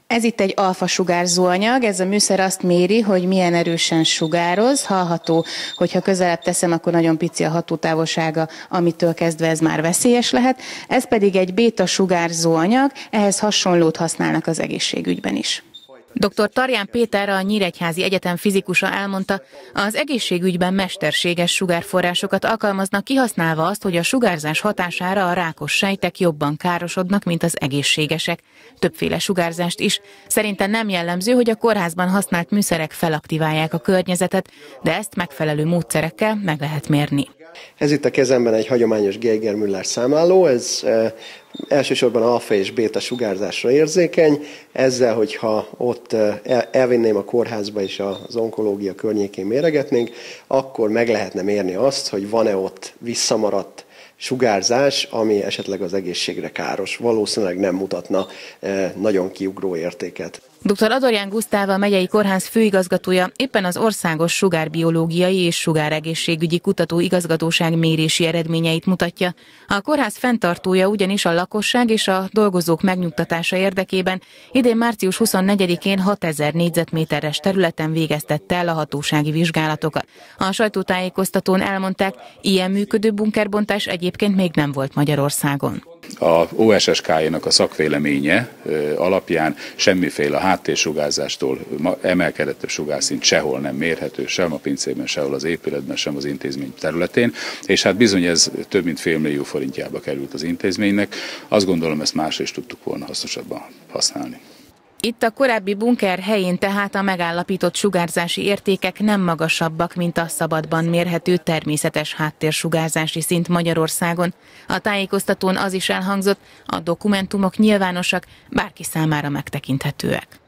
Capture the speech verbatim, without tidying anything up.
Ez itt egy alfa-sugárzó anyag, ez a műszer azt méri, hogy milyen erősen sugároz. Hallható, hogyha közelebb teszem, akkor nagyon pici a hatótávolsága, amitől kezdve ez már veszélyes lehet. Ez pedig egy béta-sugárzó anyag, ehhez hasonlót használnak az egészségügyben is. doktor Tarján Péter, a Nyíregyházi Egyetem fizikusa elmondta, az egészségügyben mesterséges sugárforrásokat alkalmaznak, kihasználva azt, hogy a sugárzás hatására a rákos sejtek jobban károsodnak, mint az egészségesek. Többféle sugárzást is. Szerinte nem jellemző, hogy a kórházban használt műszerek felaktiválják a környezetet, de ezt megfelelő módszerekkel meg lehet mérni. Ez itt a kezemben egy hagyományos Geiger-Müller számláló, ez e, elsősorban alfa és béta sugárzásra érzékeny. Ezzel, hogyha ott el, elvinném a kórházba és az onkológia környékén méregetnénk, akkor meg lehetne mérni azt, hogy van-e ott visszamaradt sugárzás, ami esetleg az egészségre káros. Valószínűleg nem mutatna e, nagyon kiugró értéket. doktor Adorján Gusztáv, a megyei kórház főigazgatója éppen az Országos Sugárbiológiai és Sugáregészségügyi Kutatóigazgatóság mérési eredményeit mutatja. A kórház fenntartója ugyanis a lakosság és a dolgozók megnyugtatása érdekében idén március huszonnegyedikén hatezer négyzetméteres területen végeztette el a hatósági vizsgálatokat. A sajtótájékoztatón elmondták, ilyen működő bunkerbontás egyébként még nem volt Magyarországon. A o es es ká-nak a szakvéleménye alapján semmiféle háttérsugázástól emelkedettebb sugárszint sehol nem mérhető, sem a pincében, sehol az épületben, sem az intézmény területén, és hát bizony ez több mint fél millió forintjába került az intézménynek. Azt gondolom, ezt másra is tudtuk volna hasznosabban használni. Itt a korábbi bunker helyén tehát a megállapított sugárzási értékek nem magasabbak, mint a szabadban mérhető természetes háttérsugárzási szint Magyarországon. A tájékoztatón az is elhangzott, a dokumentumok nyilvánosak, bárki számára megtekinthetőek.